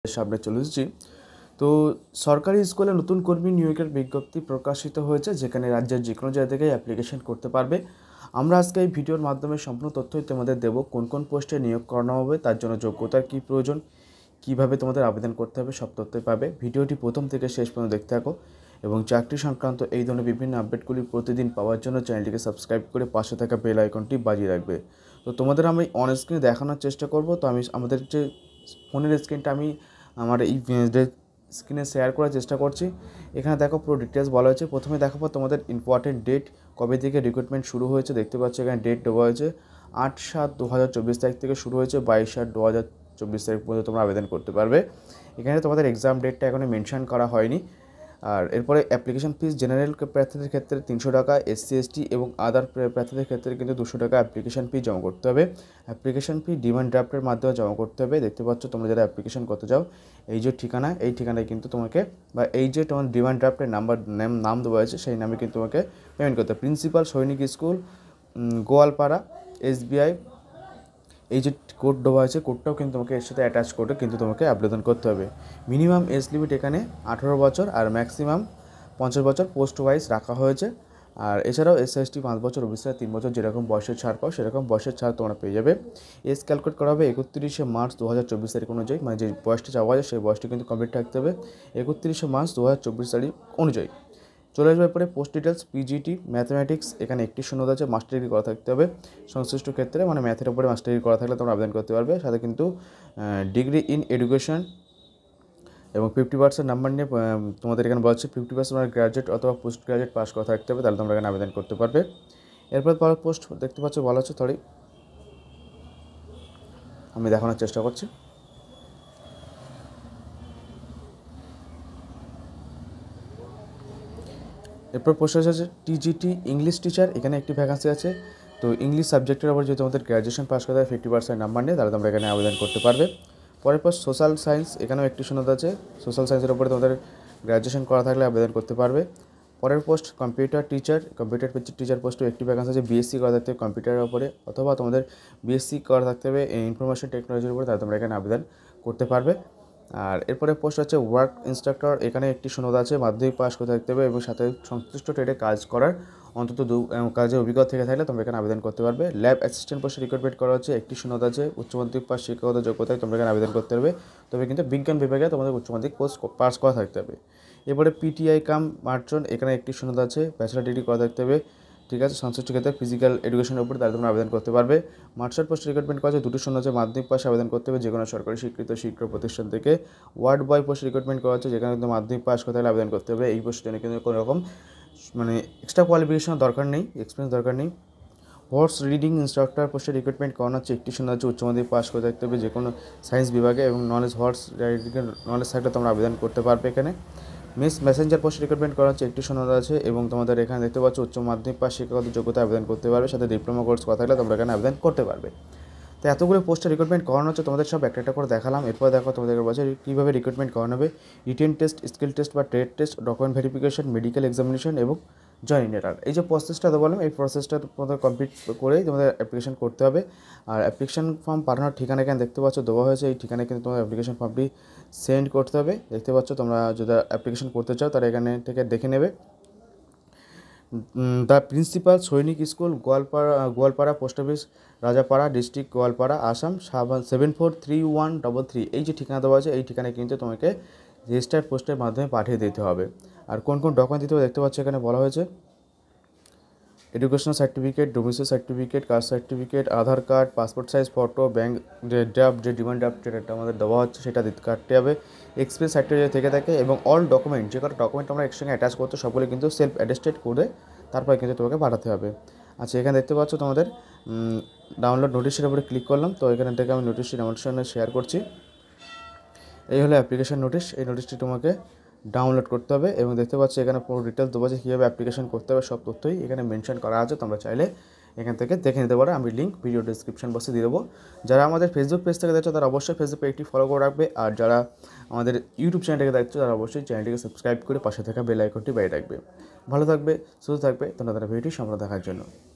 সামনে চলে এসেছি। তো সরকারি স্কুলে নতুন কর্মী নিয়োগের বিজ্ঞপ্তি প্রকাশিত হয়েছে, যেখানে রাজ্যের যে কোনো জায়গা থেকে অ্যাপ্লিকেশন করতে পারবে। আমরা আজকে এই ভিডিওর মাধ্যমে সম্পূর্ণ তথ্যই তোমাদের দেবো। কোন কোন পোস্টে নিয়োগ করানো হবে, তার জন্য যোগ্যতার কী প্রয়োজন, কীভাবে তোমাদের আবেদন করতে হবে, সব তথ্যই পাবে। ভিডিওটি প্রথম থেকে শেষ পর্যন্ত দেখতে থাকো এবং চাকরি সংক্রান্ত এই ধরনের বিভিন্ন আপডেটগুলি প্রতিদিন পাওয়ার জন্য চ্যানেলটিকে সাবস্ক্রাইব করে পাশে থাকা বেল আইকনটি বাজিয়ে রাখবে। তো তোমাদের আমি অন স্ক্রিনে দেখানোর চেষ্টা করব। তো আমি আমাদের যে ফোনের স্ক্রিনটা আমি আমার এই স্ক্রিনে শেয়ার করার চেষ্টা করছি। এখানে দেখো পুরো ডিটেলস বলা হয়েছে। প্রথমে দেখাবো তোমাদের ইম্পর্টেন্ট ডেট, কবে থেকে রিক্রুটমেন্ট শুরু হয়েছে। দেখতে পাচ্ছ এখানে ডেট দেওয়া হয়েছে 8/7/2024 তারিখ থেকে শুরু হয়েছে, 22/8/2024 তারিখ পর্যন্ত তোমরা আবেদন করতে পারবে। এখানে তোমাদের এক্সাম ডেটটা এখনো মেনশন করা হয়নি। আর এরপরে অ্যাপ্লিকেশন ফিস জেনারেল প্রার্থীদের ক্ষেত্রে 300 টাকা, SC ST এবং আদার প্রার্থীদের ক্ষেত্রে কিন্তু 200 টাকা অ্যাপ্লিকেশন ফি জমা করতে হবে। অ্যাপ্লিকেশন ফি ডিমান্ড ড্রাফটের মাধ্যমে জমা করতে হবে। দেখতে পাচ্ছ তোমরা যারা অ্যাপ্লিকেশন করতে যাও, এই যে ঠিকানা, এই ঠিকানায় কিন্তু তোমাকে বা এই যে তোমার ডিমান্ড ড্রাফটের নাম দেওয়া আছে, সেই নামে কিন্তু তোমাকে পেমেন্ট করতে হবে। Principal Sainik school, Goalpara, SBI, এই যে কোড দেওয়া আছে, কোডটাও কিন্তু তোমাকে এর সাথে অ্যাটাচ করে কিন্তু তোমাকে আবেদন করতে হবে। মিনিমাম এজ লিমিট এখানে 18 বছর আর ম্যাক্সিমাম 50 বছর পোস্ট ওয়াইজ রাখা হয়েছে। আর এছাড়াও SC ST 5 বছর, OBC 3 বছর, যেরকম বয়সের ছাড় পাও সেরকম বয়সের ছাড় তোমরা পেয়ে যাবে। এজ ক্যালকুলেট করা হবে 31 মার্চ 2024 তারিখ অনুযায়ী, মানে যে বয়সটা চাওয়া যায় সেই বয়সটি কিন্তু কমপ্লিট থাকতে হবে 31 মার্চ 2024 তারিখ অনুযায়ী। চলে আসবে পরে পোস্ট ডিটেলস। PGT ম্যাথমেটিক্স, এখানে একটি শূন্যতা আছে, মাস্টার ডিগ্রি করা থাকতে হবে সংশ্লিষ্ট ক্ষেত্রে, মানে ম্যাথের উপরে মাস্টার ডিগ্রি করা থাকলে তোমরা আবেদন করতে পারবে। সাথে কিন্তু ডিগ্রি ইন এডুকেশন এবং 50% নাম্বার নিয়ে তোমাদের এখানে বলা হচ্ছে 50% মানে গ্র্যাজুয়েট অথবা পোস্ট গ্র্যাজুয়েট পাস করা থাকতে হবে, তাহলে তোমরা এখানে আবেদন করতে পারবে। এরপর পোস্ট দেখতে পাচ্ছ বলা হচ্ছে, আমি দেখানোর চেষ্টা করছি। এরপর পোস্ট আছে TGT ইংলিশ টিচার, এখানে একটি ভ্যাকান্সি আছে। তো ইংলিশ সাবজেক্টের উপর যদি তোমাদের গ্র্যাজুয়েশন পাস করতে হয় 50% নাম্বার নিয়ে, তাহলে তোমরা এখানে আবেদন করতে পারবে। পরের পোস্ট সোশ্যাল সায়েন্স, এখানেও একটি শূন্যতা আছে। সোশ্যাল সায়েন্সের উপরে তোমাদের গ্র্যাজুয়েশন করা থাকলে আবেদন করতে পারবে। পরের পোস্ট কম্পিউটার টিচার পোস্টও একটি ভ্যাকান্সি আছে। BSc করা থাকতে হবে কম্পিউটারের উপরে, অথবা তোমাদের BSc করা থাকতে হবে ইনফরমেশন টেকনোলজির উপরে, তাহলে তোমরা এখানে আবেদন করতে পারবে। আর এরপরে পোস্ট হচ্ছে ওয়ার্ক ইনস্ট্রাক্টর, এখানে একটি শূন্যতা আছে। মাধ্যমিক পাস করতে থাকতে হবে এবং সাথে সংশ্লিষ্ট ট্রেডে কাজ করার অন্তত কাজে অভিজ্ঞতা থেকে থাকলে তোমরা এখানে আবেদন করতে পারবে। ল্যাব অ্যাসিস্ট্যান্ট পোস্টে রিক্রুটমেন্ট করা হচ্ছে, একটি শূন্যতা আছে। উচ্চ মাধ্যমিক পাস শিক্ষাগত যোগ্যতায় তোমরা এখানে আবেদন করতে পারবে, তবে কিন্তু বিজ্ঞান বিভাগে তোমাদের উচ্চ মাধ্যমিক পাস করা থাকতে হবে। এরপরে PTI কাম মার্চন, এখানে একটি শূন্যতা আছে। ব্যাচেলার ডিগ্রি করা থাকতে হবে, ঠিক আছে, সংশ্লিষ্ট ক্ষেত্রে ফিজিক্যাল এডুকেশনের উপরে, তাহলে তোমরা আবেদন করতে পারবে। মার্চেন্ট পোস্ট রিক্রুটমেন্ট করা আছে, দুটো শূন্য আছে। মাধ্যমিক পাশে আবেদন করতে হবে যে কোনো সরকারি স্বীকৃত শিক্ষা প্রতিষ্ঠান থেকে। ওয়ার্ড বয় পোস্ট রিক্রুটমেন্ট করা হচ্ছে, যেখানে কিন্তু মাধ্যমিক পাস করতে হলে আবেদন করতে হবে। এই পোস্টের জন্য কিন্তু কোনো রকম মানে এক্সট্রা কোয়ালিফিকেশনের দরকার নেই, এক্সপিরিয়েন্স দরকার নেই। হর্স রিডিং ইনস্ট্রাক্টর পোস্টে রিক্রুটমেন্ট করানো হচ্ছে, একটি শূন্য আছে। উচ্চ মাধ্যমিক পাস করে থাকতে হবে যে কোনো সায়েন্স বিভাগে এবং হর্স রাইডিংয়ের নলেজ থাকলে তোমরা আবেদন করতে পারবে এখানে। মেসেঞ্জার পোস্ট রিক্রুটমেন্ট করা হচ্ছে, একটি শূন্যতা আছে এবং তোমাদের এখানে দেখতে পাচ্ছ উচ্চ মাধ্যমিক পাস শিক্ষাগত যোগ্যতা আবেদন করতে পারবে, সাথে ডিপ্লোমা কোর্স করা থাকলে তোমরা এখানে আবেদন করতে পারবে। তো এতগুলো পোস্টে রিক্রুটমেন্ট করানো হচ্ছে, তোমাদের সব একটা একটা করে দেখালাম। এরপর দেখো তোমাদের বলছে কীভাবে রিক্রুটমেন্ট করানো হবে। রিটেন টেস্ট, স্কিল টেস্ট বা trade test, document verification, medical examination এবং জয়েনিং লেটার। এই যে প্রসেসটা বললাম, এই প্রসেসটা তোমাদের কমপ্লিট করেই তোমাদের অ্যাপ্লিকেশন করতে হবে। আর অ্যাপ্লিকেশন ফর্ম পাঠানোর ঠিকানা এখানে দেখতে পাচ্ছ দেওয়া হয়েছে, এই ঠিকানায় কিন্তু তোমাদের অ্যাপ্লিকেশন ফর্মটি সেন্ড করতে হবে। দেখতে পাচ্ছ, তোমরা যদি অ্যাপ্লিকেশন করতে চাও তারা এখানে থেকে দেখে নেবে। The principal Sainik school, Goalpara post office, Rajapara, district Goalpara, Assam 743133। এই যে ঠিকানা দেওয়া আছে, এই ঠিকানায় কিন্তু তোমাকে রেজিস্টার্ড পোস্টের মাধ্যমে পাঠিয়ে দিতে হবে। আর কোন কোন ডকুমেন্ট দিতে হবে দেখতে পাচ্ছ এখানে বলা হয়েছে। Educational certificate, domicile certificate, caste certificate, Aadhaar card, passport size photo, bank draft, যে ডিমান্ড ড্রাফট যেটা আমাদের দেওয়া হচ্ছে সেটা কাটতে হবে। এক্সপিরিয়েন্স সার্টিফিকেট থেকে থাকে এবং অল ডকুমেন্ট, যে কটা ডকুমেন্ট আমরা একসঙ্গে অ্যাটাচ করতে সবগুলো কিন্তু সেলফ অ্যাটেস্টেড করে তারপরে কিন্তু তোমাকে পাঠাতে হবে। আচ্ছা, এখানে দেখতে পাচ্ছ তোমাদের ডাউনলোড নোটিশের উপরে ক্লিক করলাম। তো এখানে থেকে আমি নোটিশটি আমার সঙ্গে শেয়ার করছি। এই হলো অ্যাপ্লিকেশন নোটিশ। এই নোটিশটি তোমাকে ডাউনলোড করতে হবে এবং দেখতে পাচ্ছি এখানে পুরো ডিটেলস দেওয়া আছে, কীভাবে অ্যাপ্লিকেশন করতে হবে সব তথ্যই এখানে মেনশন করা আছে। তোমরা চাইলে এখান থেকে দেখে নিতে পারো, আমি লিঙ্ক ভিডিও ডিসক্রিপশন বক্সে দিয়ে দেবো। যারা আমাদের ফেসবুক পেজ থেকে দেখছো তারা অবশ্যই ফেসবুক পেজটি ফলো করে রাখবে, আর যারা আমাদের ইউটিউব চ্যানেল থেকে দেখছো তারা অবশ্যই চ্যানেলটিকে সাবস্ক্রাইব করে পাশে থাকা বেল আইকনটি বাজিয়ে রাখবে। ভালো থাকবে, সুস্থ থাকবে, ধন্যবাদ ভিডিওটি সম্পূর্ণ দেখার জন্য।